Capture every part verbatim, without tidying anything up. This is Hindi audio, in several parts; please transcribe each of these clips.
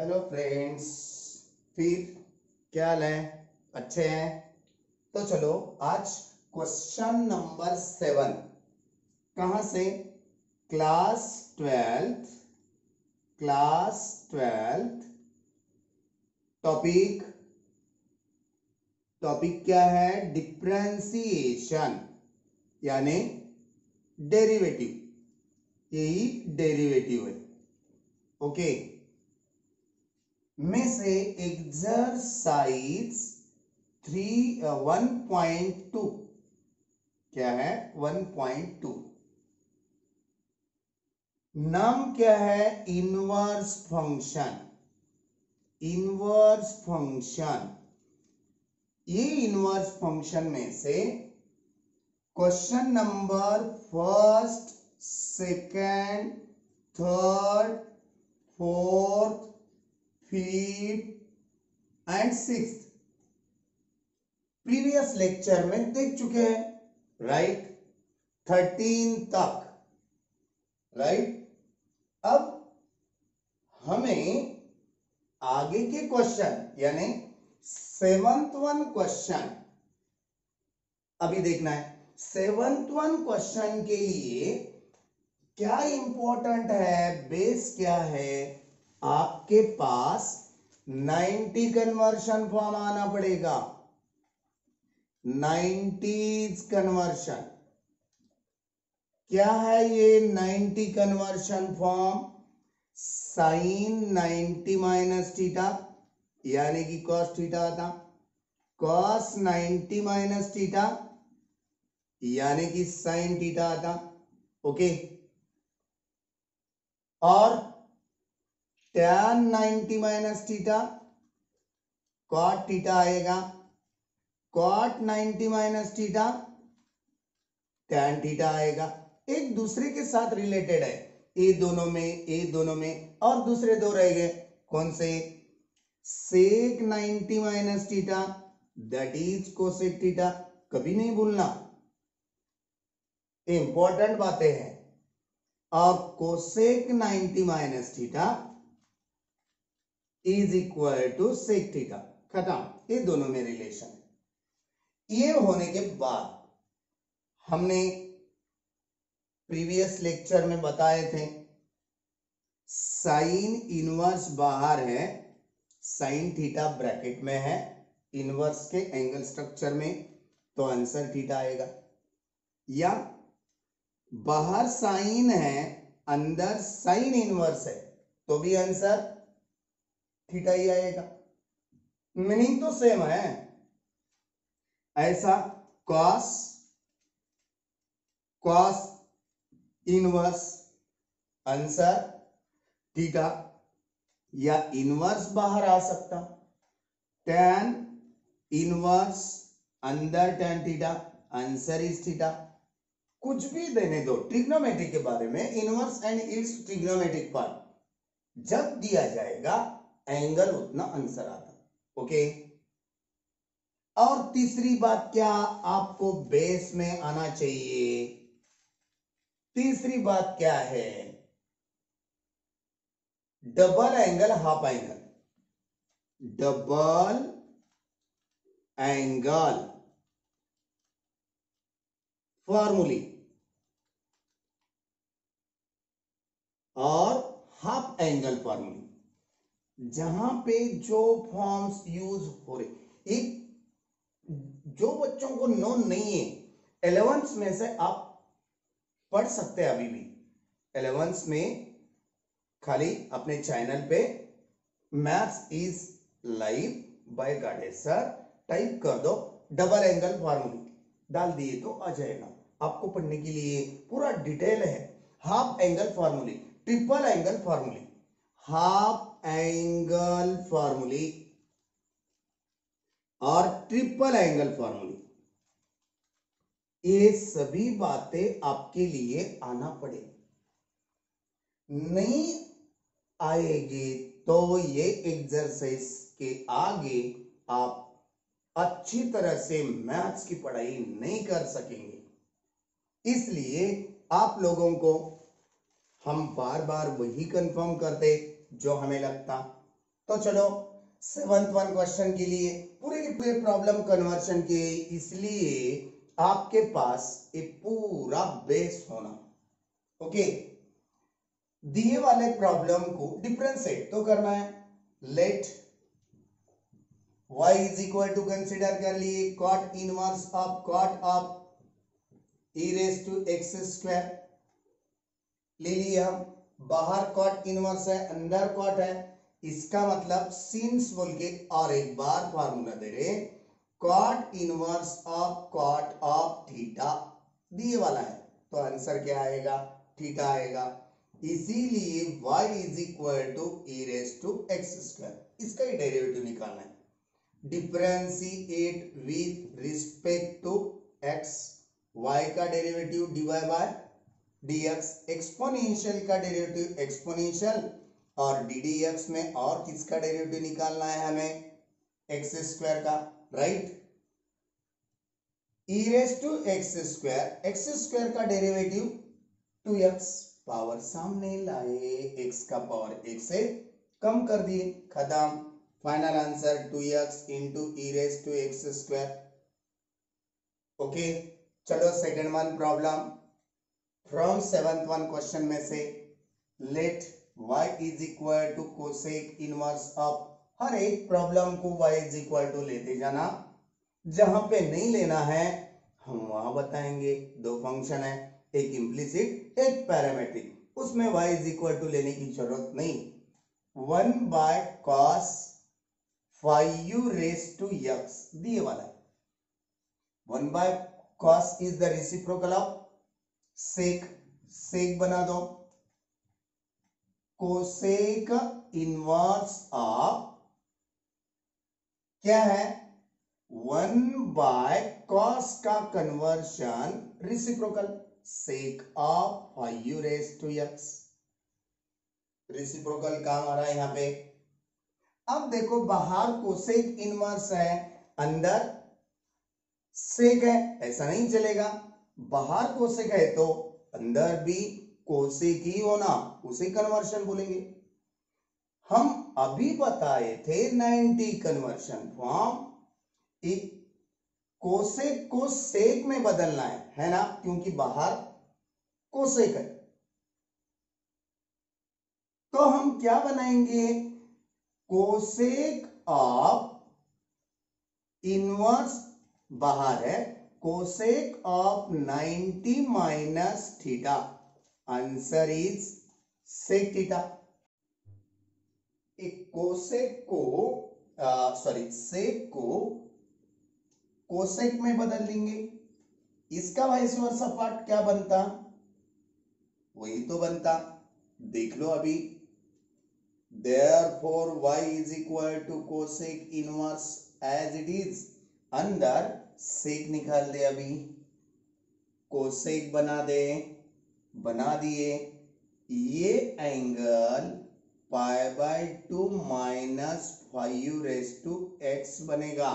हेलो फ्रेंड्स, फिर क्या हाल है? अच्छे हैं? तो चलो आज क्वेश्चन नंबर सेवन। कहां से? Class twelfth class twelfth topic topic क्या है? डिफरेंशिएशन यानी डेरिवेटिव। यही डेरिवेटिव है। ओके, में से exercise three one point two क्या है? वन पॉइंट टू नाम क्या है? Inverse function. इनवर्स फंक्शन ये इनवर्स फंक्शन में से question number first, second, third, fourth, fifth and sixth previous lecture में देख चुके हैं, राइट? थर्टीन तक, राइट? अब हमें आगे के क्वेश्चन यानी सेवंथ वन क्वेश्चन अभी देखना है। सेवंथ वन क्वेश्चन के लिए क्या इंपॉर्टेंट है, बेस क्या है? आपके पास नाइंटी कन्वर्शन फॉर्म आना पड़ेगा। नाइंटीज कन्वर्शन क्या है? ये ninety conversion form sine ninety minus theta यानी कि कॉस थीटा आता, कॉस नाइंटी माइनस थीटा यानी कि साइन थीटा आता। ओके, और tan ninety minus theta cot theta आएगा, cot ninety minus theta tan theta आएगा। एक दूसरे के साथ रिलेटेड है, ए दोनों में ए दोनों में और दूसरे दो रह गए। कौन से? Sec ninety minus theta that is cosec theta. कभी नहीं भूलना, इंपॉर्टेंट बातें हैं। और cosec ninety minus theta is equal to sec theta. खत्म, ये दोनों में रिलेशन है। ये होने के बाद हमने प्रीवियस लेक्चर में बताए थे साइन इनवर्स बाहर है, साइन थीटा ब्रैकेट में है, इनवर्स के एंगल स्ट्रक्चर में, तो आंसर थीटा आएगा। या बाहर साइन है, अंदर साइन इनवर्स है, तो भी आंसर थीटा ही आएगा। मीनिंग तो सेम है। ऐसा cos cos inverse answer theta, या इनवर्स बाहर आ सकता, टैन इनवर्स अंदर tan theta, answer is theta. कुछ भी देने दो ट्रिग्नोमेट्री के बारे में, inverse and its trigonometric part जब दिया जाएगा एंगल उतना आंसर आता। ओके, और तीसरी बात क्या आपको बेस में आना चाहिए? तीसरी बात क्या है? Double angle half angle. Double angle formulae और हाफ एंगल फॉर्मूली, जहां पे जो फॉर्म्स यूज हो रहे, एक जो बच्चों को नोन नहीं है, इलेवेंथ में से आप पढ़ सकते हैं। अभी भी इलेवेंथ में खाली अपने चैनल पे मैथ्स इज लाइव बाय गाडेस सर टाइप कर दो, डबल एंगल फॉर्मूला डाल दिए तो आ जाएगा। आपको पढ़ने के लिए पूरा डिटेल है। Half angle formulae, triple angle formulae, half angle formulae और ट्रिपल एंगल फॉर्मूली, ये सभी बातें आपके लिए आना पड़ेगा। नहीं आएगी तो ये एक्सरसाइज के आगे आप अच्छी तरह से मैथ्स की पढ़ाई नहीं कर सकेंगे। इसलिए आप लोगों को हम बार बार वही कंफर्म करते जो हमें लगता, तो चलो सेवंथ वन क्वेश्चन के लिए पूरे के पूरे प्रॉब्लम कन्वर्शन के, इसलिए आपके पास एक पूरा बेस होना। ओके, दिए वाले प्रॉब्लम को डिफरेंशिएट तो करना है। Let y is equal to consider कर लिए cot inverse of cot of e raise to x square ले लिए हम। बाहर कॉट इनवर्स है, अंदर कॉट है, इसका मतलब सिंस बोल के और एक बार फार्मूला दे रहे, cot inverse of cot of theta दिए वाला है, तो आंसर क्या आएगा? थीटा आएगा। इसीलिए y is equal to e raise to x square, इसका ही डेरिवेटिव निकालना है। Differentiate with respect to x, y का derivative dy by dx, exponential का डेरिवेटिव एक्सपोनेंशियल, और डी डी एक्स में और किसका डेरिवेटिव निकालना है हमें? एक्स स्क्वायर का, right. E raise to x square, x square का डेरिवेटिव टू एक्स, पावर सामने लाए, एक्स का पावर एक से कम कर दिए, खत्म। Final answer two x into e raise to x square. Okay, चलो second one problem from seventh one question में से, let y is equal to cosec inverse of, हर एक प्रॉब्लम को y इज इक्वल टू लेते जाना, जहां पे नहीं लेना है हम वहां बताएंगे। दो फंक्शन है, एक इम्प्लिसिट एक पैरामेट्रिक, उसमें y इज इक्वल टू लेने की जरूरत नहीं। One by cos five raise to x दिए वाला है। One by cos is the reciprocal of sec, sec बना दो, कोसेक इनवर्स ऑफ क्या है? वन बाय कॉस का conversion reciprocal, sec of five raise to x, reciprocal काम आ रहा है यहां पे। अब देखो बाहर कोसेक इनवर्स है, अंदर सेक है, ऐसा नहीं चलेगा। बाहर कोसेक है तो अंदर भी कोसेक ही होना, उसे कन्वर्शन बोलेंगे। हम अभी बताए थे नाइंटी कन्वर्शन फॉर्म, एक कोसेक को सेक में बदलना है, है ना, क्योंकि बाहर कोसेक है। तो हम क्या बनाएंगे? कोसेक ऑफ इनवर्स बाहर है, cosec of ninety minus theta, answer is sec theta. एक कोसेक को सॉरी सेक को कोसेक में बदल देंगे, इसका वाइस वर्सा पार्ट क्या बनता? वही तो बनता, देख लो अभी। Therefore y is equal to cosec inverse as it is, अंदर सेक निकाल दे, अभी कोसेक बना दे, बना दिए। ये angle pi by two minus five raise to x बनेगा,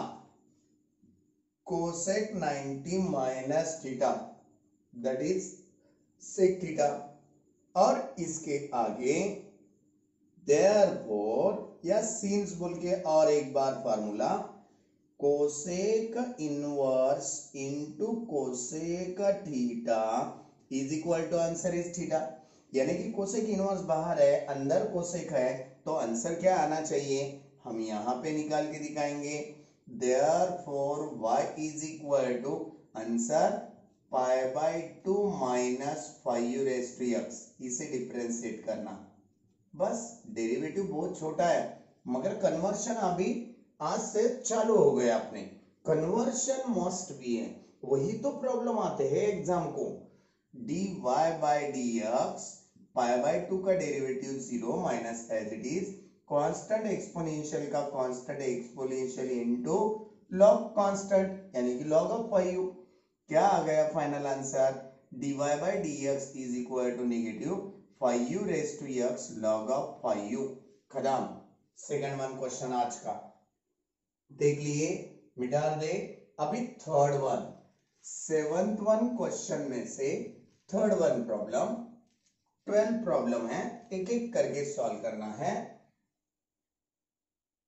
cosec ninety minus theta, that is sec theta. और इसके आगे Therefore या सिंस बोल के और एक बार formula, cosec inverse into cosec theta is equal to answer is theta. यानी कि कोसेक इनवर्स बाहर है, अंदर कोसेक है, तो आंसर क्या आना चाहिए? हम यहां पे निकाल के दिखाएंगे। Therefore y is equal to answer pi by two minus five raise to x, इसे डिफरेंशिएट करना। बस डेरिवेटिव बहुत छोटा है, मगर कन्वर्शन अभी आज से चालू हो गया अपने। कन्वर्शन मस्ट भी है, वही तो प्रॉब्लम आते हैं एग्जाम को। D y by d x, pi by two का derivative zero minus as it is, constant exponential का constant exponential into log constant, यानी कि लॉग ऑफ फाइव। क्या आ गया final answer? D y by d x is equal to negative five raise to x log of five, खत्म। सेकंड वन क्वेश्चन आज का देख लिए, मिटा दे। अभी third one, seventh one question में से third one problem, twelve problem है, एक एक करके सॉल्व करना है।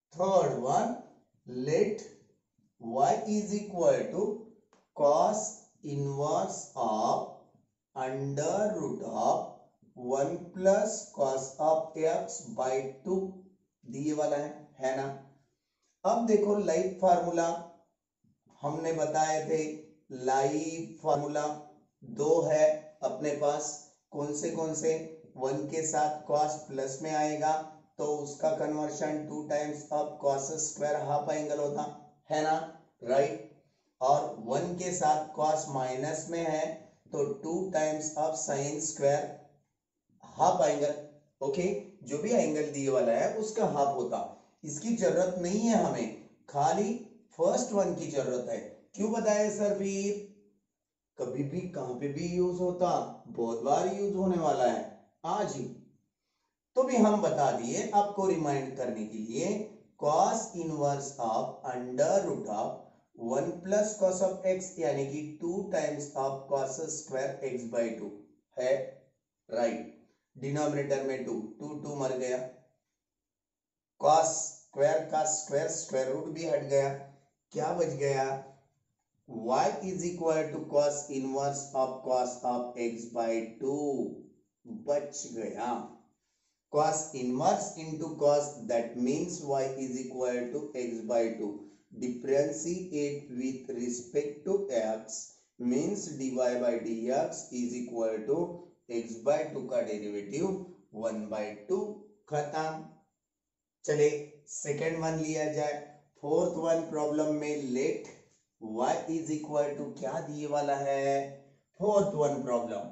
Third one, let y is equal to cos inverse of under root of one plus cos of x by two दिए वाला है है ना। अब देखो लाइफ फार्मूला हमने बताए थे, लाइफ फार्मूला दो है अपने पास, कौन से कौन से, वन के साथ cos प्लस में आएगा तो उसका conversion two times of cos square half angle होता है ना, राइट। और वन के साथ cos माइनस में है तो two times of sine square half angle, okay, जो भी एंगल दिए वाला है उसका हाफ होता। इसकी जरूरत नहीं है हमें, खाली फर्स्ट वन की जरूरत है। क्यों बताया सर? फिर कभी भी कहां पे भी यूज होता, बहुत बार यूज होने वाला है आज ही, तो भी हम बता दिए आपको रिमाइंड करने के लिए। cos inverse of under root of one plus cos of x यानी कि two times of cos square x by two है, राइट। डिनोमिनेटर में टू, टू टू मर गया, कॉस स्क्वायर का स्क्वायर स्क्वायर रूट भी हट गया, क्या बच गया? y is equal to cos inverse of cos of x by two बच गया। cos inverse into cos, that means y is equal to x by two. Differentiate with respect to x means dy by dx is equal to x by two का डेरिवेटिव वन by टू, खत्म। चले सेकेंड वन लिया जाए। फोर्थ वन प्रॉब्लम में let y is equal to क्या दिए वाला है? Fourth one problem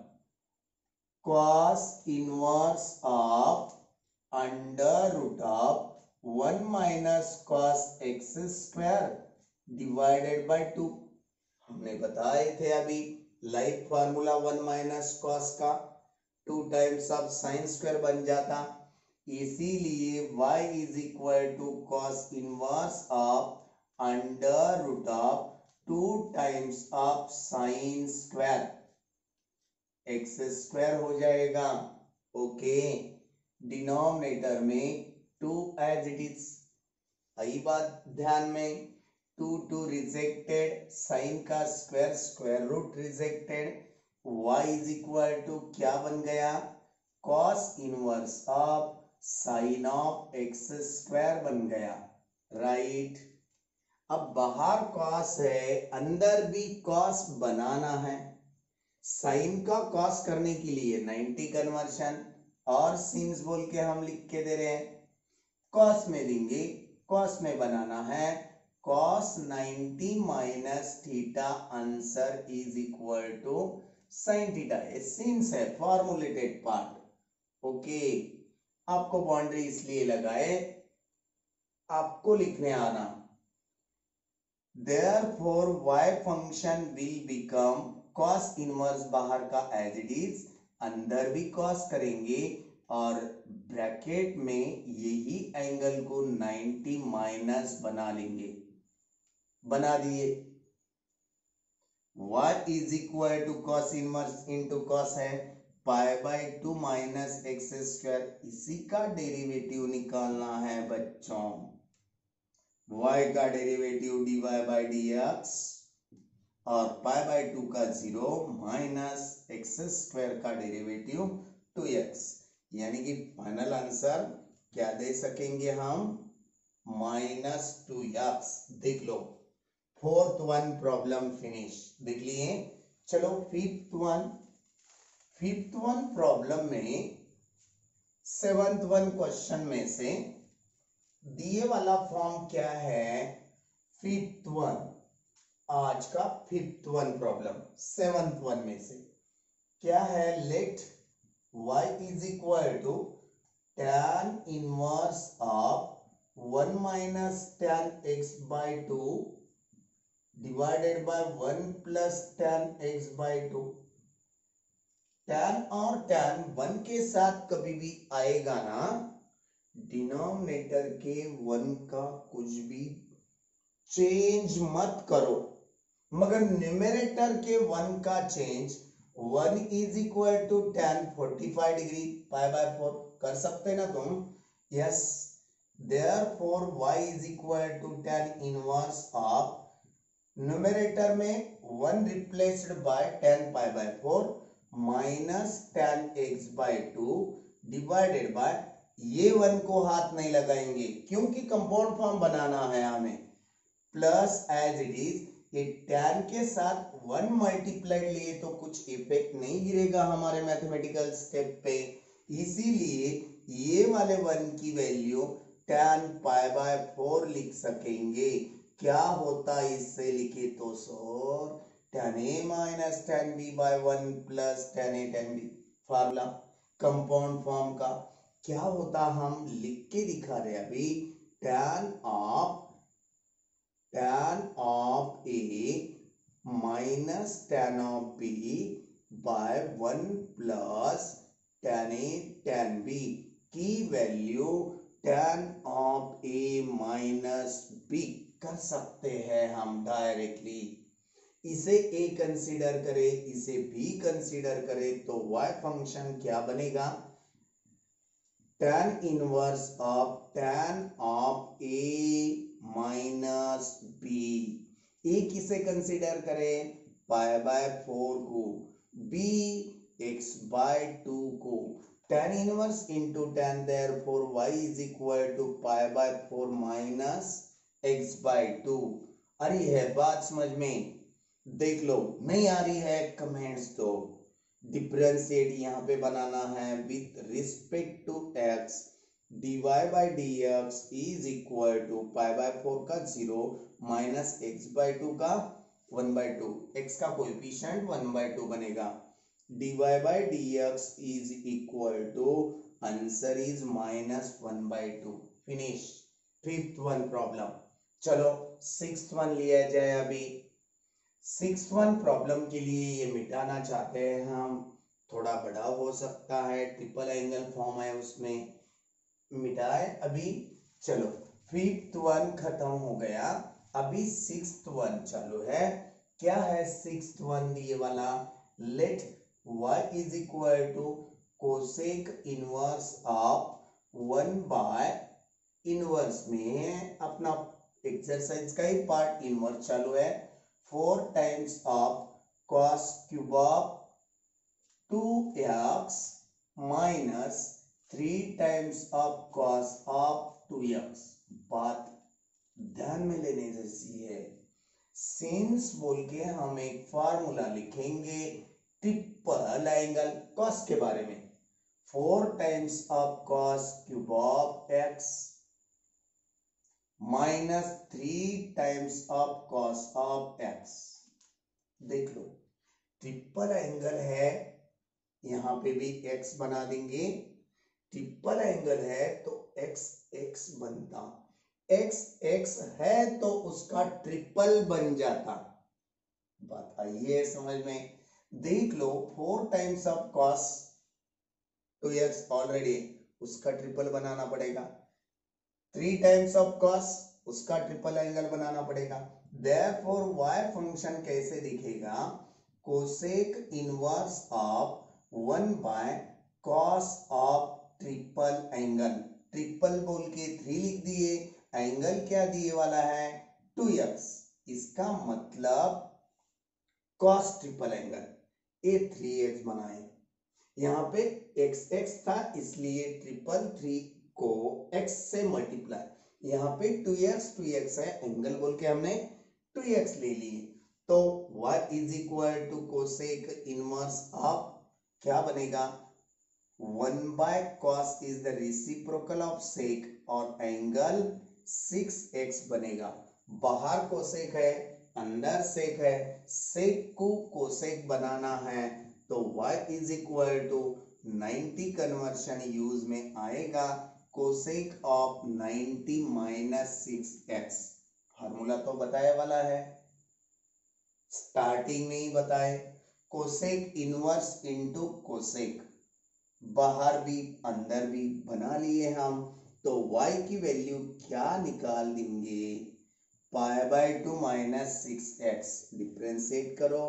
cos inverse of under root of one minus cos x square divided by two. हमने बताए थे अभी life formula one minus cos का two times of sine square बन जाता, इसीलिए y is equal to cos inverse of under root of two times of sine square x square हो जाएगा, ओके। डिनोमिनेटर में टू एज इट इज, आई बात ध्यान में, टू टू रिजेक्टेड, साइन का square square root rejected, y is equal to क्या बन गया? Cos inverse of sine of x square बन गया, राइट। अब बाहर कॉस है, अंदर भी कॉस बनाना है। साइन का कॉस करने के लिए नाइंटी कन्वर्शन और सिंस बोल के हम लिख के दे रहे हैं, कॉस में देंगे, कॉस में बनाना है। Cos ninety minus theta answer is equal to sine theta, since है फॉर्मुलेटेड पार्ट, ओके। आपको बाउंड्री इसलिए लगाए आपको लिखने आना। Therefore y function will become cos inverse, बाहर का एज इट इज, अंदर भी cos करेंगे और ब्रैकेट में यही एंगल को नाइंटी माइनस बना लेंगे, बना दिए। y is equal to cos inverse into cos है pi by two minus x square, इसी का डेरिवेटिव निकालना है बच्चों। y का derivative dy by d x और पाई बाई टू का जीरो माइनस एक्स स्क्वायर का डेरिवेटिव टू एक्स, यानी कि फाइनल आंसर क्या दे सकेंगे हम? Minus two x. देख लो, फोर्थ वन प्रॉब्लम फिनिश, देख लिए। चलो fifth one, fifth one problem में सेवंथ वन क्वेश्चन में से दिए वाला फॉर्म क्या है? फिफ्थ वन, आज का fifth one problem seventh one में से क्या है? Let y is equal to tan inverse of one minus tan x by two divided by one plus tan x by two. tan और tan वन के साथ कभी भी आएगा ना, डिनोमिनेटर के वन का कुछ भी चेंज मत करो, मगर न्यूमरेटर के वन का change. One is equal to tan forty five degree pi by four कर सकते ना तुम? Yes, therefore y is equal to tan inverse of numerator में one replaced by tan pi by four minus tan x by two divided by, ये वन को हाथ नहीं लगाएंगे क्योंकि कंपाउंड फॉर्म बनाना है हमें, प्लस एज इट इज, ये tan के साथ वन मल्टीप्लाइड लिए तो कुछ इफेक्ट नहीं गिरेगा हमारे मैथमेटिकल स्टेप पे, इसीलिए ये वाले वन की value tan pi by four लिख सकेंगे। क्या होता इससे लिखे तो sir tan a minus tan b by one plus tan a tan b, formula compound form का क्या होता हम लिख के दिखा रहे हैं अभी, tan of tan of a minus tan of b by one plus tan a tan b की value tan of a minus b कर सकते हैं हम डायरेक्टली। इसे a कंसीडर करें, इसे b कंसीडर करें तो y फंक्शन क्या बनेगा, tan inverse of tan of a minus b। a किसे कंसीडर करें, पाई बाय फोर को, b x बाय टू को, tan inverse into tan, therefore y is equal to pi by four minus x by two. आ रही है बात समझ में, देख लो, नहीं आ रही है कमेंट्स दो। डिफरेंशिएट यहाँ पे बनाना है with respect to x, dy by d x is equal to pi by four का zero minus x by two का वन बाई टू, एक्स का कोएफिशिएंट वन बाई टू बनेगा, dy by d x is equal to answer is minus one by two. Finish fifth one problem. चलो सिक्स्थ वन लिया जाए अभी। सिक्स्थ वन प्रॉब्लम के लिए ये मिटाना चाहते हैं हम, थोड़ा बड़ा हो सकता है, ट्रिपल एंगल फॉर्म है उसमें, मिटाए अभी। चलो फिफ्थ वन खत्म हो गया, अभी सिक्स्थ वन चालू है। क्या है सिक्स्थ वन ये वाला, let y is equal to cosec inverse of one by, inverse में अपना एक्सरसाइज का ही पार्ट इनवर्स चालू है, four times of cos cube of two x minus three times of cos of two x. बात ध्यान में लेने जैसी है, सिंस बोल के हम एक फार्मूला लिखेंगे ट्रिपल एंगल कॉस के बारे में, four times of cos cube of x minus three times of cos of x. देख लो ट्रिपल एंगल है, यहां पे भी x बना देंगे, ट्रिपल एंगल है तो x x बनता, x x है तो उसका ट्रिपल बन जाता। बात आई है समझ में, देख लो four times of cos two x already, उसका ट्रिपल बनाना पड़ेगा, थ्री टाइम्स ऑफ कॉस उसका ट्रिपल एंगल बनाना पड़ेगा। देयरफॉर y फंक्शन कैसे दिखेगा, cosec inverse of one by cos of triple angle, triple बोल के थ्री लिख दिए, एंगल क्या दिए वाला है टू एक्स, इसका मतलब cos triple angle, a three x बनाए, यहाँ पे एक्स एक्स था इसलिए ट्रिपल थ्री को x से मल्टीप्लाई, यहाँ पे टू एक्स टू एक्स है, एंगल बोल के हमने टू एक्स ले लिए, तो y is equal to cosec inverse of क्या बनेगा, one by cos is the reciprocal of sec और एंगल सिक्स एक्स बनेगा। बाहर कोसेक है अंदर सेक है, सेक को कोसेक बनाना है तो y is equal to ninety conversion use में आएगा, cosec of ninety minus six x. Formula तो बताया वाला है, स्टार्टिंग में ही बताए, कोसेक इनवर्स इनटू कोसेक, बाहर भी अंदर भी बना लिए हम, तो y की वैल्यू क्या निकाल देंगे, pi by two minus six x, differentiate करो,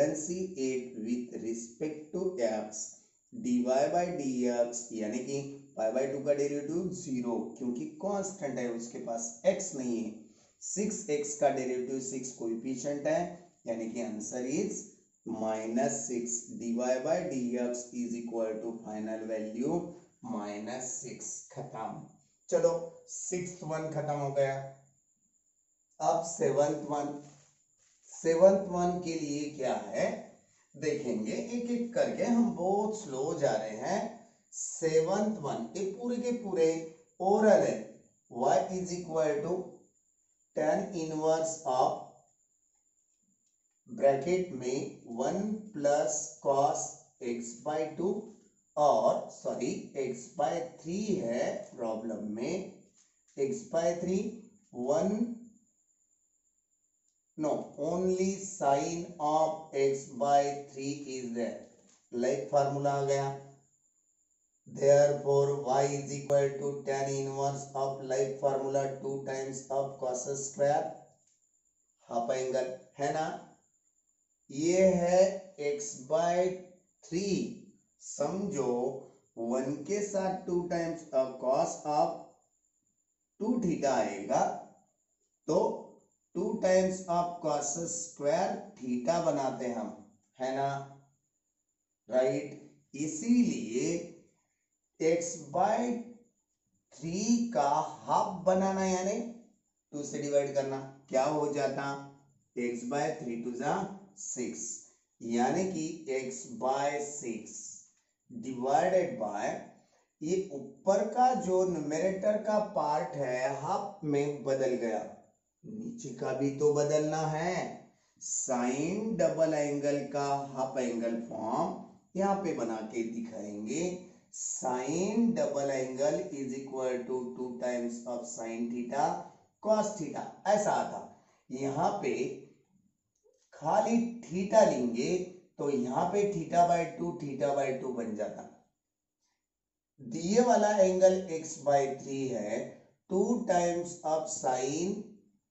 differentiate with respect to x, dy by d x यानी कि पाई बाई टू का डेरिवेटिव जीरो, क्योंकि कांस्टेंट है, उसके पास x नहीं है। सिक्स एक्स का डेरिवेटिव सिक्स कोएफिशिएंट है, यानी कि answer is minus six. D y by d x is equal to final value minus six. खत्म। चलो सिक्स वन खत्म हो गया। अब सेवंथ वन, सेवंथ वन के लिए क्या है देखेंगे एक एक करके, हम बहुत स्लो जा रहे हैं। सेवंथ वन ये पूरे के पूरे ओरल है। y is equal to tan inverse of bracket में one plus cos x by two, और सॉरी एक्स बाय थ्री है प्रॉब्लम में, x by three one no only sine of x by three is there. Like formula आ गया, therefore y is equal to tan inverse of like formula two times of cos square half angle है ना। ये है x बाय थ्री, समझो वन के साथ two times cos of two theta आएगा, तो two times of cos square theta बनाते हम, है ना, राइट। इसीलिए x बाय थ्री का हाफ बनाना, यानी टू से डिवाइड करना, क्या हो जाता x बाय थ्री टू जा सिक्स, यानी कि x by six divided by ये ऊपर का जो न्यूमरेटर का पार्ट है हाफ में बदल गया, नीचे का भी तो बदलना है। साइन डबल एंगल का हाफ एंगल फॉर्म यहाँ पे बना के दिखाएंगे। Sine double angle is equal to two times of sine theta cos theta, ऐसा आता। यहाँ पे खाली थीटा लेंगे तो यहाँ पे theta by two theta by two बन जाता। दिए वाला एंगल x बाय थ्री है, two times of sine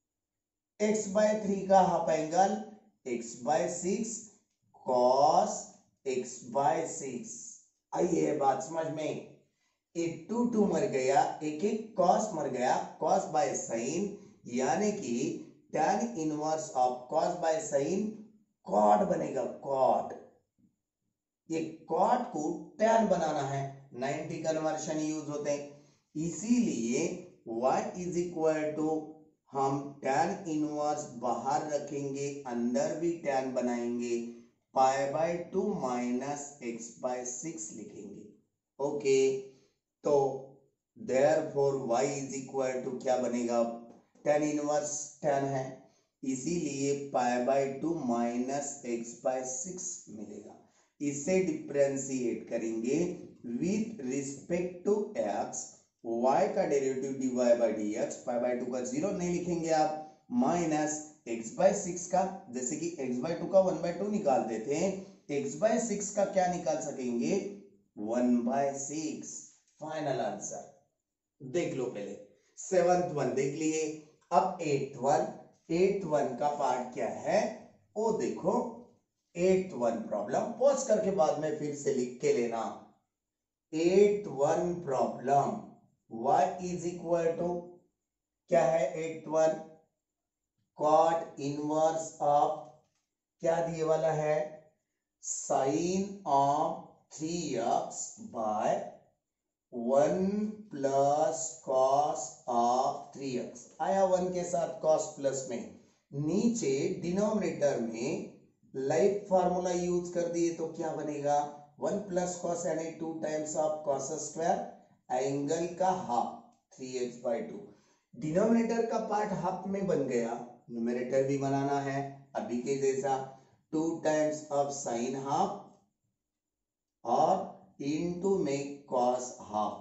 x by three का half angle x by six cos x by six. आइए बात समझ में, एक टू टू मर गया, एक एक कॉस मर गया, कॉस बाय साइन, यानी कि tan inverse of cos by sine cot बनेगा, कॉट। ये कॉट को tan बनाना है, नाइंटी कन्वर्शन यूज होते हैं, इसीलिए y इज इक्वल टू हम tan इनवर्स बाहर रखेंगे, अंदर भी tan बनाएंगे, pi by two minus x by six लिखेंगे। ओके, तो therefore y is equal to क्या बनेगा, tan इनवर्स tan है, इसीलिए pi by two minus x by six मिलेगा। इसे डिफरेंशिएट करेंगे with respect to x, y का derivative dy by dx, pi by two का जीरो नहीं लिखेंगे आप, माइनस x बाय सिक्स का, जैसे कि x बाय टू का वन बाय टू निकालते थे, x बाय सिक्स का क्या निकाल सकेंगे, one by six. Final answer देख लो, पहले सेवंथ वन देख लिए, अब एट वन, एट वन का पार्ट क्या है वो देखो। एट वन प्रॉब्लम पॉज करके बाद में फिर से लिख के लेना। Eight one problem y is equal to क्या है, eight one cot inverse of क्या दिए वाला है, sine of three x by one plus cos of three x, आया वन के साथ कॉस प्लस में, नीचे डिनोमिनेटर में लाइक फार्मूला यूज कर दिए तो क्या बनेगा, वन प्लस कॉस यानी two times of cos square, angle का half three x by two, denominator का पार्ट हाफ में बन गया, न्यूमरेटर भी बनाना है अभी के जैसा, two times of sine half और इनटू में कॉस हाफ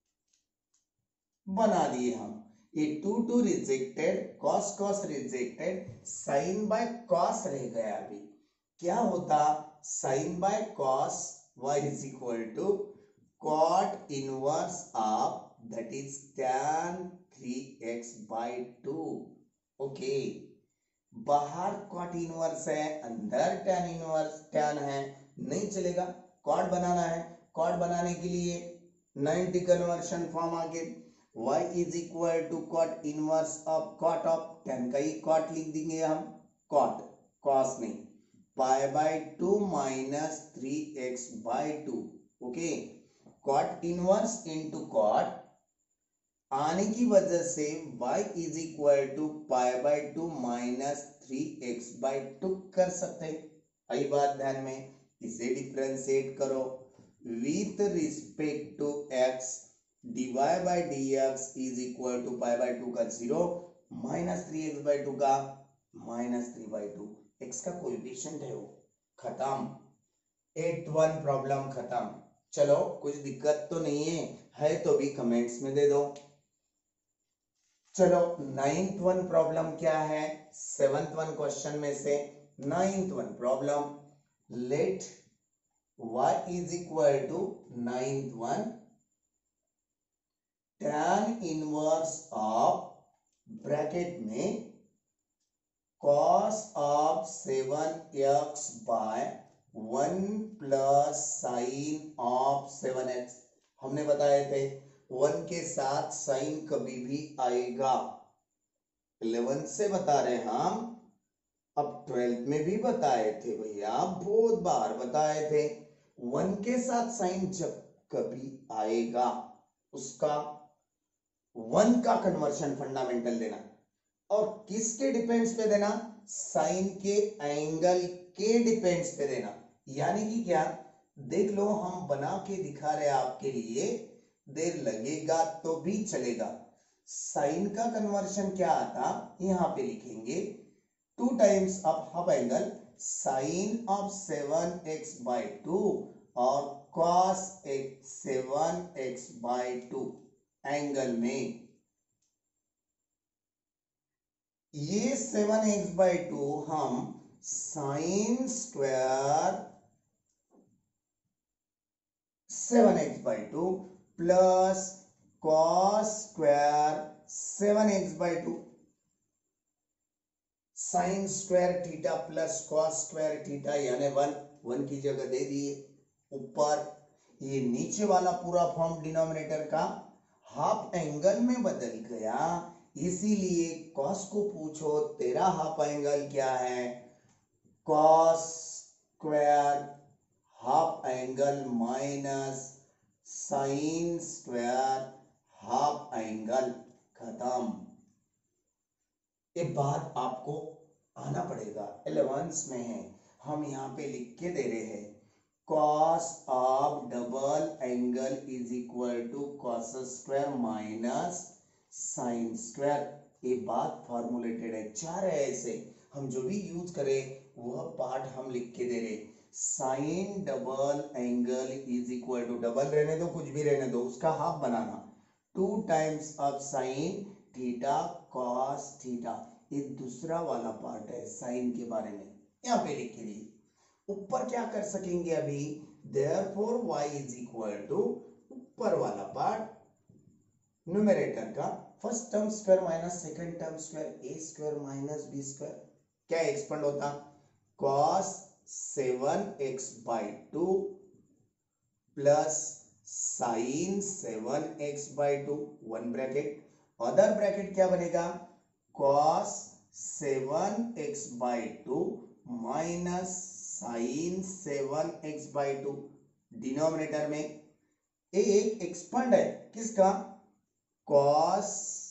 बना दिए हम। ये two two rejected, cos cos rejected, sine by cos रह गया। अभी क्या होता, sine by cos y is equal to cot inverse of that is tan three x by two. Okay, बाहर कॉट इनवर्स है, अंदर tan इनवर्स tan है, नहीं चलेगा, कॉट बनाना है। कॉट बनाने के लिए नाइंटी कन्वर्शन फॉर्म आ गए। y is equal to cot inverse of cot of tan का ही कॉट लिख देंगे हम, कॉट कॉस नहीं, pi by two minus three x by two. Okay, cot inverse into cot आने की वजह से y is equal to pi by two minus three x by two कर सकते हैं। आई बात ध्यान में, इसे डिफरेंशिएट करो with respect to x, dy by dx is equal to pi by two का zero minus three x by two का minus three by two, x का कोएफिशिएंट है वो, खत्म। एट वन प्रॉब्लम खत्म। चलो कुछ दिक्कत तो नहीं है, है तो भी कमेंट्स में दे दो। चलो नाइन्थ वन प्रॉब्लम क्या है, सेवंथ वन क्वेश्चन में से ninth one problem, let y is equal to ninth one tan inverse of bracket में cos of seven x by one plus sine of seven x. हमने बताए थे वन के साथ साइन कभी भी आएगा, इलेवन से बता रहे हैं हम, अब ट्वेल्थ में भी बताए थे भैया, बहुत बार बताए थे। वन के साथ साइन जब कभी आएगा उसका वन का कन्वर्शन फंडामेंटल देना, और किसके डिपेंड्स पे देना, साइन के एंगल के डिपेंड्स पे देना। यानी कि क्या, देख लो हम बना के दिखा रहे हैं आपके लिए, देर लगेगा तो भी चलेगा। साइन का कन्वर्शन क्या आता, यहां पे लिखेंगे two times of half angle sine of seven x by two और cos x seven x by two angle में। ये सेवन एक्स बाय टू हम sine square seven x by two plus cos square seven x by two, sine square theta plus cos square theta यानी वन, वन की जगह दे दिए ऊपर। ये नीचे वाला पूरा फॉर्म डिनोमिनेटर का हाफ एंगल में बदल गया, इसीलिए कॉस को पूछो तेरा हाफ एंगल क्या है, cos square half angle minus sine square half angle, खत्म। ये बात आपको आना पड़ेगा, इलेवेंथ में है, हम यहाँ पे लिख के दे रहे हैं cos of double angle is equal to cos square minus sine square. ये बात फॉर्मुलेटेड है, चार है ऐसे, हम जो भी यूज करें वह पार्ट हम लिख के दे रहे। Sine double angle is equal to, double रहने दो कुछ भी रहने दो, उसका हाफ बनाना, two times of sine theta cos theta. ये दूसरा वाला पार्ट है साइन के बारे में, यहाँ पे लिख के दिए। ऊपर क्या कर सकेंगे अभी, therefore y is equal to ऊपर वाला पार्ट न्यूमरेटर का first term square minus second term square, A square minus B square, क्या एक्सपेंड होता, cos seven x by two plus sine seven x by two, one bracket, other bracket क्या बनेगा, cos seven x by two minus sine seven x by two, denominator में एक एक्सपेंड है किसका, cos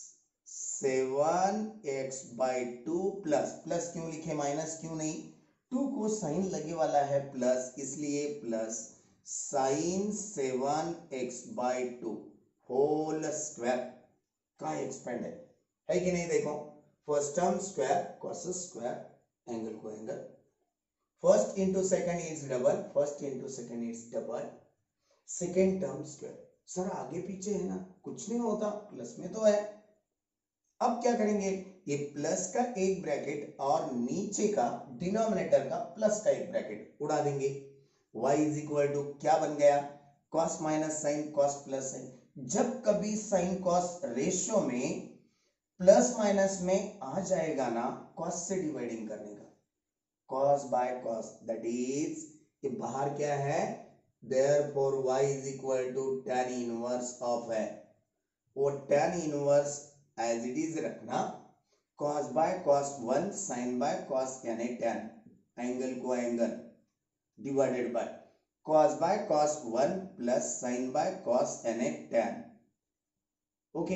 seven x by two plus, plus क्यों लिखे माइनस क्यों नहीं, टू को साइन लगे वाला है प्लस, इसलिए plus sine seven x by two whole square का एक्सपेंड है, है कि नहीं। देखो first term square cos square angle को angle, first into second is double, first into second is double, second term square. Sir आगे पीछे है ना, कुछ नहीं होता, प्लस में तो है। अब क्या करेंगे, ये प्लस का एक ब्रैकेट और नीचे का डिनोमिनेटर का प्लस का एक ब्रैकेट उड़ा देंगे, y इज इक्वल टू क्या बन गया, cos minus sine cos plus sine. जब कभी साइन cos रेशियो में प्लस माइनस में आ जाएगा ना, cos से डिवाइडिंग करने का, cos by cos, that is ये बाहर क्या है therefore y is equal to tan inverse of है, वो tan inverse as it is रखना, cos by cos one sin by cos यानी tan, एंगल को angle divided by cos by cos one plus sin by cos यानी tan। ओके,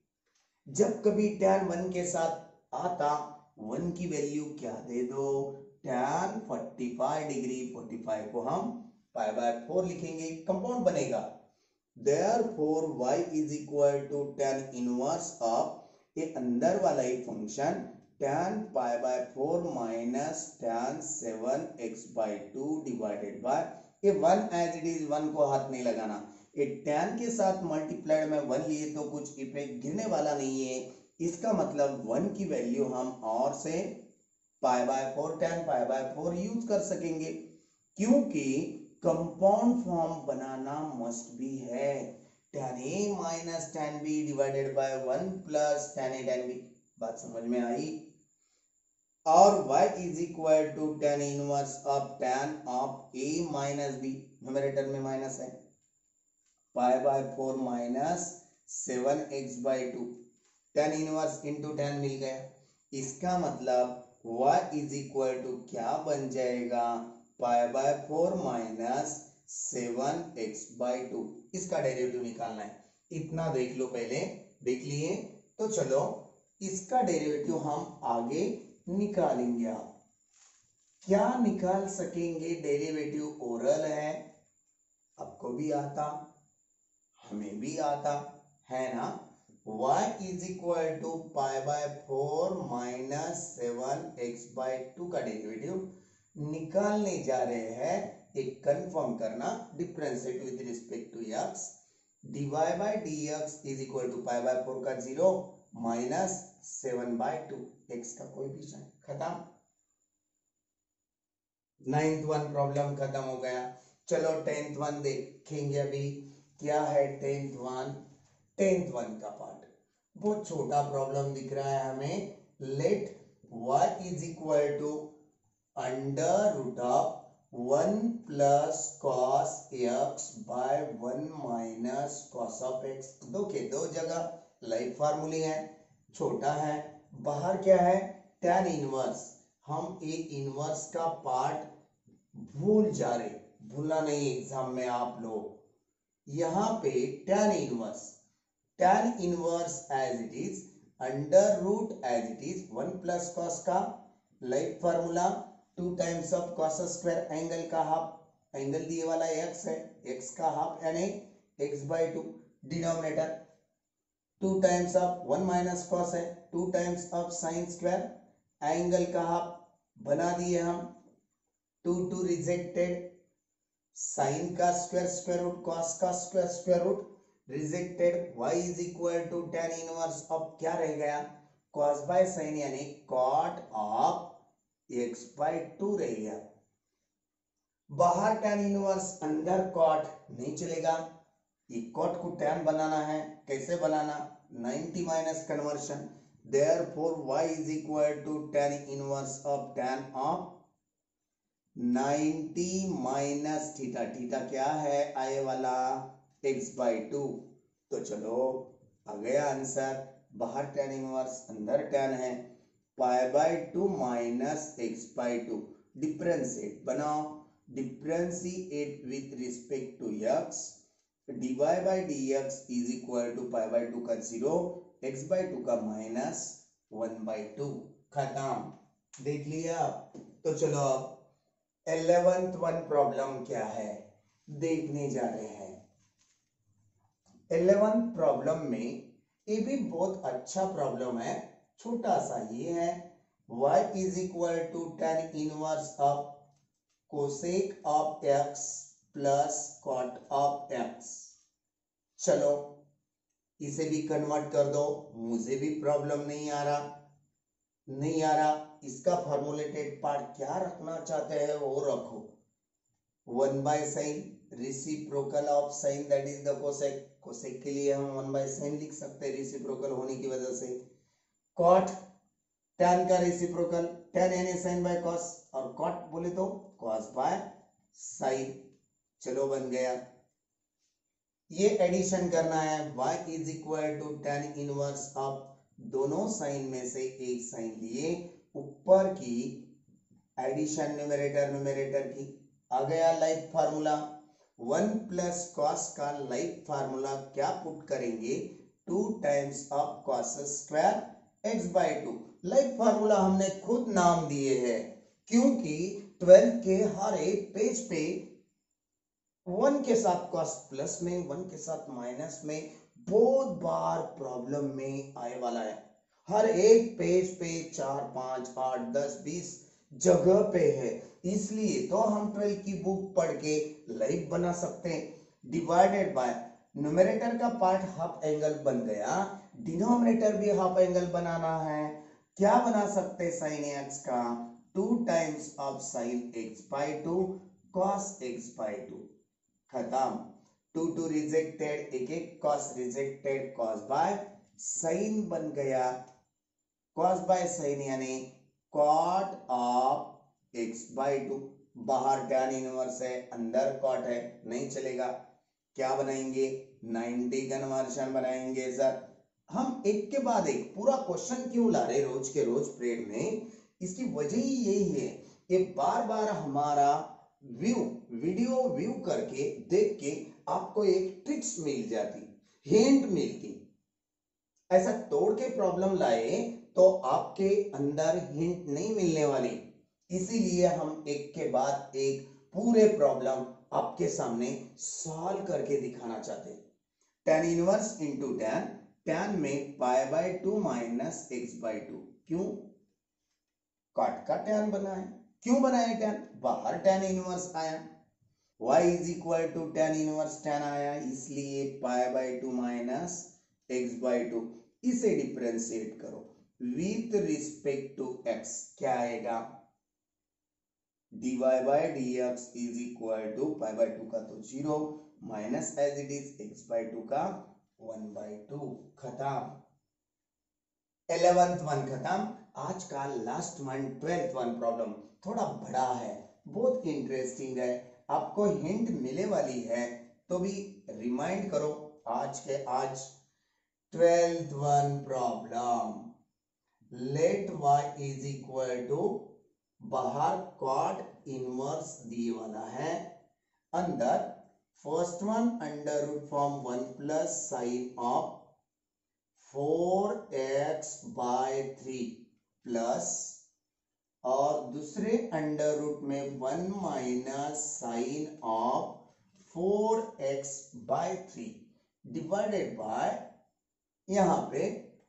जब कभी tan वन के साथ आता, वन की वैल्यू क्या दे दो, tan पैंतालीस डिग्री, पैंतालीस को हम पाई बाय फोर लिखेंगे, कंपाउंड बनेगा। Therefore y is equal to tan inverse of, ये अंदर वाला ही function tan pi by four minus tan seven x by two divided by, ये one as it is, one को हाथ नहीं लगाना, ये tan के साथ मल्टीप्लाइड में वन लिए तो कुछ इफेक्ट गिरने वाला नहीं है, इसका मतलब वन की वैल्यू हम और से pi by four tan pi by four use कर सकेंगे, क्योंकि कंपाउंड फॉर्म बनाना मस्ट भी है। tan a minus tan b divided by one plus tan a tan b, बात समझ में आई। और y is equal to tan inverse of tan of a minus b, numerator में माइनस है, pi by four minus seven x by two, tan inverse into tan मिल गया, इसका मतलब y इज इक्वल टू क्या बन जाएगा, pi by four minus seven x by two, इसका डेरिवेटिव निकालना है। इतना देख लो, पहले देख लिए तो चलो इसका डेरिवेटिव हम आगे निकालेंगे। आप क्या निकाल सकेंगे, डेरिवेटिव ओरल है, आपको भी आता, हमें भी आता है ना। y is equal to pi by four minus seven x by two का डेरिवेटिव निकालने जा रहे हैं, एक कंफर्म करना, differentiate with respect to x, dy by dx is equal to pi by four का zero minus seven by two, x का कोई भी साइन, खत्म। नाइन्थ वन प्रॉब्लम खत्म हो गया। चलो टेंथ वन देखेंगे अभी, क्या है टेंथ वन। टेंथ वन का पार्ट बहुत छोटा प्रॉब्लम दिख रहा है हमें। Let y is equal to under root of one plus cos x by one minus cos of x, दो के दो जगह लाइफ फार्मूले है, छोटा है, बाहर क्या है tan इनवर्स, हम एक इनवर्स का पार्ट भूल जा रहे, भूलना नहीं एग्जाम में आप लोग, यहाँ पे tan inverse, tan inverse as it is under root as it is one plus cos का like formula, two times of cos square, angle का हाफ, एंगल दिए वाला x है, x का हाफ यानी x by two, denominator two times of one minus cos है, two times of sine square, angle का हाफ बना दिए हम, टू टू रिजेक्टेड, साइन का स्क्वायर स्क्वायर रूट, कॉस का square square root rejected, y is equal to tan inverse of क्या रह गया, cos बाय साइन यानी cot of x by two रह गया, बाहर tan इनवर्स अंदर cot नहीं चलेगा, ये cot को tan बनाना है, कैसे बनाना, ninety minus conversion, therefore y is equal to tan inverse of tan of ninety minus theta, theta क्या है आए वाला x बाय टू, तो चलो आ गया आंसर, बाहर tan इनवर्स अंदर tan है, pi by two minus x by two, differentiate बनाओ, differentiate with respect to x, dy by dx is equal to pi by two का जीरो, x बाय टू का माइनस वन बाय टू, खत्म। देख लिया, तो चलो अब इलेवेंथ वन प्रॉब्लम क्या है देखने जा रहे हैं। इलेवेंथ प्रॉब्लम में ये भी बहुत अच्छा प्रॉब्लम है, छोटा सा ये है, y is equal to tan inverse of cosec of x plus cot of x। चलो इसे भी कन्वर्ट कर दो, मुझे भी प्रॉब्लम नहीं आ रहा नहीं आ रहा इसका फॉर्मुलेटेड पार्ट क्या रखना चाहते हैं वो रखो, one by sine reciprocal of sine that is the cosec, cosec के लिए हम वन बाय साइन लिख सकते हैं रिसिप्रोकल होने की वजह से, कॉट tan का रेसिप्रोकल tan यानी sin बाय cos, और cot बोले तो cos बाय sin, चलो बन गया। ये एडिशन करना है, y is equal to tan inverse of, दोनों साइन में से एक साइन लिए, ऊपर की एडिशन न्यूमरेटर न्यूमरेटर की, आ गया like formula, one plus cos का लाइक फार्मूला क्या पुट करेंगे, two times of cos square x by two. Like formula हमने खुद नाम दिए हैं क्योंकि ट्वेल्थ के हर एक पेज पे वन के साथ कॉस प्लस में, वन के साथ माइनस में बहुत बार प्रॉब्लम में आए वाला है। हर एक पेज पे चार पांच आठ दस बीस जगह पे है, इसलिए तो हम ट्वेल्व की बुक पढ़ के लाइक बना सकते हैं। डिवाइडेड बाय न्यूमरेटर का पार्ट हाफ एंगल बन गया, डिनोमिनेटर भी हाफ एंगल बनाना है, क्या बना सकते साइन एक्स का, two times of sine x by two cos x by two, खत्म। टू टू रिजेक्टेड, एक एक cos rejected, cos by sine बन गया, कॉस बाय साइन यानी cot of x by two, बाहर टैन इनवर्स है अंदर कॉट है, नहीं चलेगा, क्या बनाएंगे, नाइंटी कन्वर्शन बनाएंगे। सर हम एक के बाद एक पूरा क्वेश्चन क्यों ला रहे रोज के रोज पीरियड में, इसकी वजह ही यही है कि बार बार हमारा व्यू वीडियो व्यू करके देख के आपको एक ट्रिक्स मिल जाती, हिंट मिलती। ऐसा तोड़ के प्रॉब्लम लाए तो आपके अंदर हिंट नहीं मिलने वाली, इसीलिए हम एक के बाद एक पूरे प्रॉब्लम आपके सामने सॉल्व करके दिखाना चाहते हैं। Tan inverse into tan, tan में pi by two minus x by two, क्यों, कॉट का टेन बना है, क्यों बनाया टेन, बाहर टेन इनवर्स आया, y is equal to tan inverse tan आया, इसलिए pi by two minus x by two, इसे डिफरेंशिएट करो विथ रिस्पेक्ट टू x, क्या आएगा, dy by dx is equal to pi by two का तो zero minus as it is x by two का वन बाय टू, खत्म। इलेवेंथ वन खत्म। आज का last one twelfth one problem थोड़ा बड़ा है, बहुत इंटरेस्टिंग है, आपको हिंट मिले वाली है, तो भी रिमाइंड करो आज के आज। Twelfth one problem, let y is equal to, बाहर कॉट इनवर्स दिए वाला है, अंदर first one under root form one plus sine of four x by three plus, और दूसरे अंडर रूट में one minus sine of four x by three divided by, यहां पे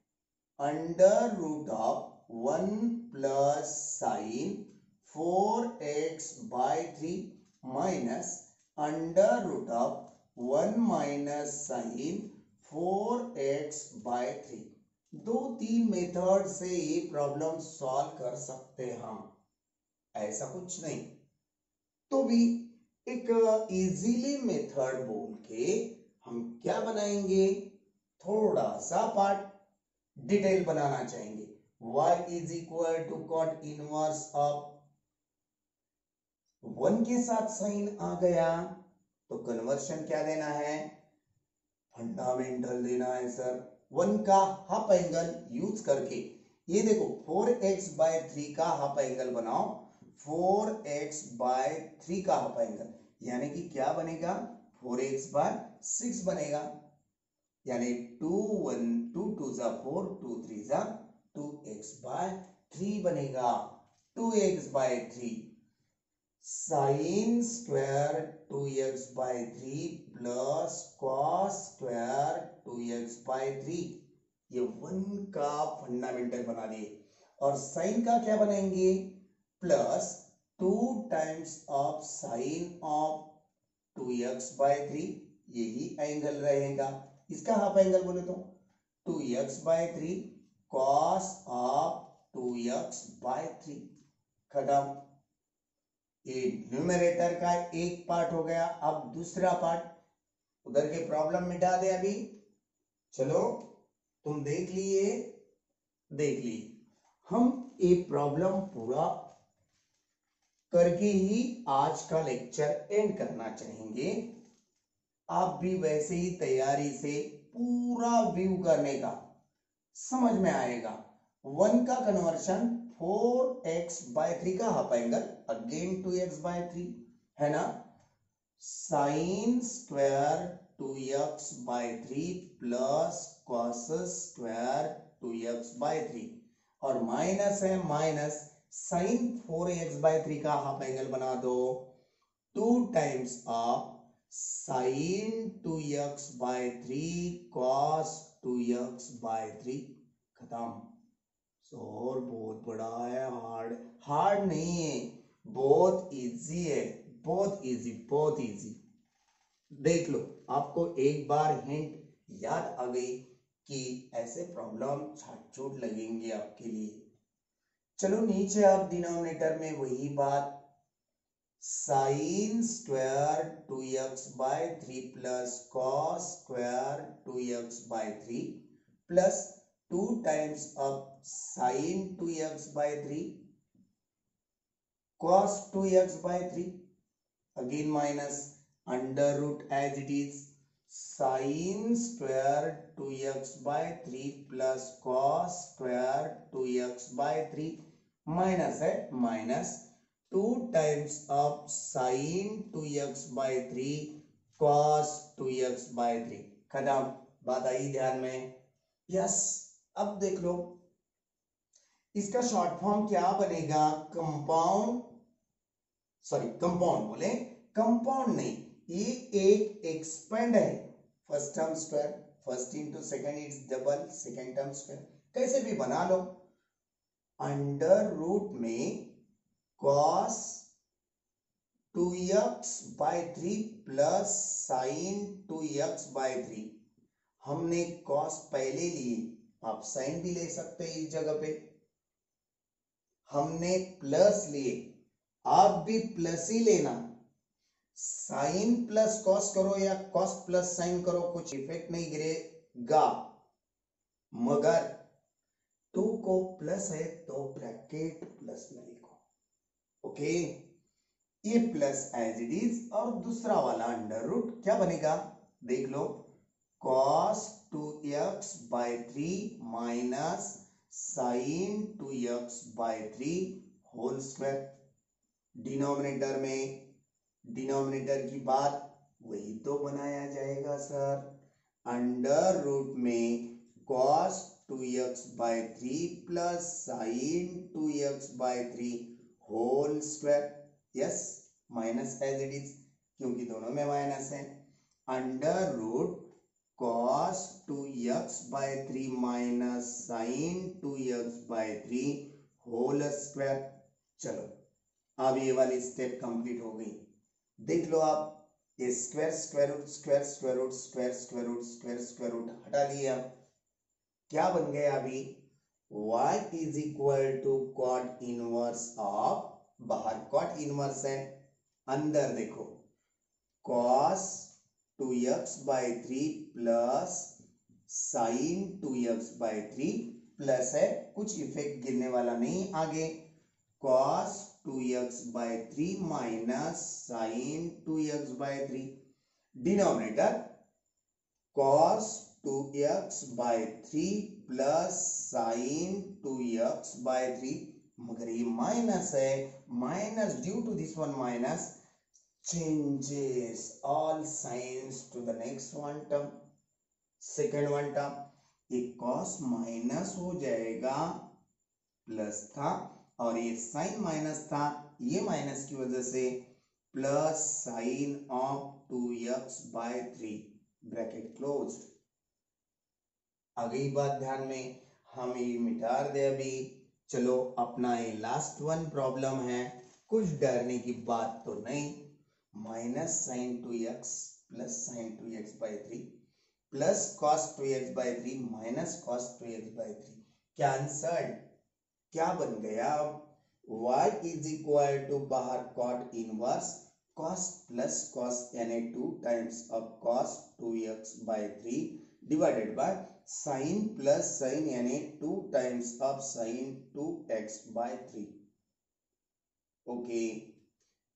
under root of one plus sine four x by three minus under root of one minus sine four x by three. दो तीन मेथड से ये प्रॉब्लम सॉल्व कर सकते हैं हम, ऐसा कुछ नहीं, तो भी एक इजीली मेथड बोल के हम क्या बनाएंगे, थोड़ा सा पार्ट डिटेल बनाना चाहेंगे। y is equal to cot inverse of, one के साथ साइन आ गया तो कन्वर्शन क्या देना है, फंडामेंटल देना है सर, वन का हाफ एंगल यूज करके, ये देखो फोर एक्स बाय थ्री का हाफ एंगल बनाओ, फोर एक्स बाय थ्री का हाफ एंगल यानी कि क्या बनेगा, फोर एक्स बाय सिक्स बनेगा, यानी टू वन टू टू जा फोर, टू थ्री जा टू एक्स बाय थ्री बनेगा, two x by three sine square two x by three plus cos square two x by three, ये वन का फंडामेंटल बना दिए, और साइन का क्या बनाएंगे, plus two times of sine of two x by three, यही एंगल रहेगा, इसका हाफ एंगल बोले तो two x by three cos of two x by three, खत्म। ये न्यूमरेटर का एक पार्ट हो गया, अब दूसरा पार्ट उधर के प्रॉब्लम मिटा दे अभी, चलो तुम देख लिए देख लिए हम ये प्रॉब्लम पूरा करके ही आज का लेक्चर एंड करना चाहेंगे। आप भी वैसे ही तैयारी से पूरा व्यू करने का, समझ में आएगा। वन का conversion four x by three का half angle again two x by three है ना, sine square two x by three plus cos square two x by three, और माइनस है minus sine four x by three का हाफ एंगल बना दो, two times of sine two x by three cos two x by three, खत्म। और बहुत बड़ा है, हार्ड हार्ड नहीं है, बहुत इजी है, बहुत इजी बहुत इजी। देख लो, आपको एक बार हिंट याद आ गई कि ऐसे प्रॉब्लम छाट लगेंगे आपके लिए। चलो नीचे आप डिनोमिनेटर में वही बात, sine square two x by three plus cos square two x by three plus two times of sine two x by three cos two x by three, again minus under root as it is sin square two x by three plus cos square two x by three, minus है minus two times of sin two x by three cos two x by three, खत्म। बात आई ध्यान में? यस। अब देख लो, इसका शॉर्ट फॉर्म क्या बनेगा, कंपाउंड, सॉरी कंपाउंड बोले, कंपाउंड नहीं, ये एक एक्सपेंड है, first term square, first into second it's double, second term square, कैसे भी बना लो। अंडर रूट में cos two x by three plus sine two x by three, हमने कॉस पहले लिए, आप साइन भी ले सकते हैं इस जगह पे, हमने प्लस लिए, आप भी प्लस ही लेना, साइन प्लस कॉस करो या कॉस प्लस साइन करो कुछ इफेक्ट नहीं गिरेगा, मगर टू को प्लस है तो ब्रैकेट प्लस में लिखो, ओके। ये प्लस एज इट इज, और दूसरा वाला अंडर रूट क्या बनेगा, देख लो, cos two x by three minus sine two x by three whole square, denominator में डिनोमिनेटर की बात वही तो बनाया जाएगा सर, अंडर रूट में cos two x by three plus sine two x by three whole square, yes, minus as it is क्योंकि दोनों में माइनस है, under root cos two x by three minus sine two x by three whole square. चलो अब ये वाली स्टेप कंप्लीट हो गई। देख लो आप, ये square square root square square root square square root square square root हटा लिया, क्या बन गया अभी, y is equal to cot inverse of, बाहर कॉट इनवर्स है, अंदर देखो cos two x by three plus sine two x by three plus है, कुछ इफेक्ट गिरने वाला नहीं आगे, cos two x by three minus sine two x by three, denominator cos two x by three plus sine two x by three, मगर ये माइनस है, minus due to this one minus changes all signs to the next one term, second one term, ये cos माइनस हो जाएगा, प्लस था और ये साइन माइनस था, ये माइनस की वजह से plus sine of two x by three, bracket closed. आ गई बात ध्यान में, हम ये मिटा दे अभी। चलो अपना ये लास्ट वन प्रॉब्लम है, कुछ डरने की बात तो नहीं, minus sine two x plus sine two x by three plus cos two x by three minus cos two x by three, क्या आंसर क्या बन गया, y इज इक्वल टू बाहर cot inverse cos plus cos यानी two times of cos two x by three divided by sine plus sine यानी two times of sine two x by three, okay.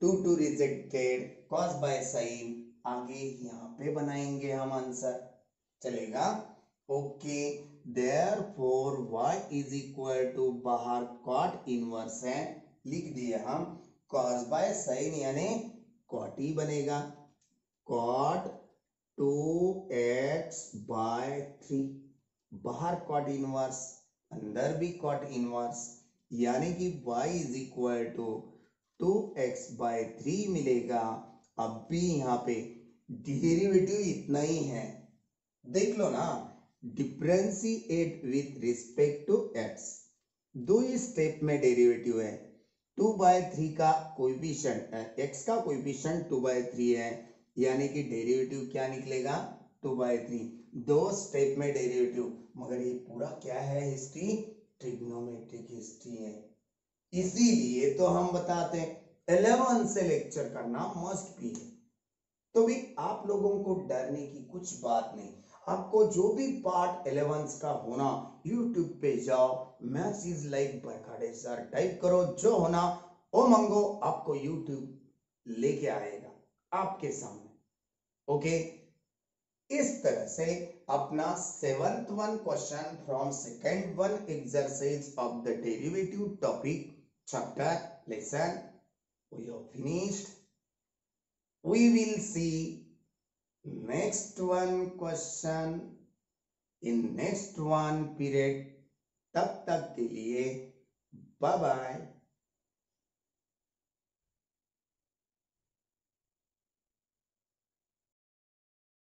Two two rejected cos by sign, आगे यहाँ पे बनाएंगे हम आंसर, चलेगा। Okay, therefore y is equal to बाहर कॉट इनवर्स है, लिख दिए हम कॉस बाय साइन यानी कॉट ही बनेगा, cot two x by three, बाहर कॉट इनवर्स अंदर भी कॉट इनवर्स, यानी कि y is equal to two x by three मिलेगा। अब भी यहाँ पे डेरिवेटिव इतना ही है, देख लो ना, differentiate with respect to x, दो ही स्टेप में डेरिवेटिव है, टू बाय थ्री का कोएफिशिएंट x का कोएफिशिएंट टू बाय थ्री है, यानी कि डेरिवेटिव क्या निकलेगा टू बाय थ्री, दो स्टेप में डेरिवेटिव, मगर ये पूरा क्या है हिस्ट्री, ट्रिग्नोमेट्रिक हिस्ट्री है, इसीलिए तो हम बताते हैं इलेवन से लेक्चर करना मस्ट भी है। तो भी आप लोगों को डरने की कुछ बात नहीं, आपको जो भी पार्ट इलेवन का होना यूट्यूब पे जाओ, message like Barkhade sir type करो, जो होना ओ मंगो आपको यूट्यूब लेके आएगा आपके सामने। ओके, इस तरह से अपना seventh one question from second one exercise of the derivative topic chapter lesson we have finished. We will see next one question in next one period. तब तक के लिए बाय बाय।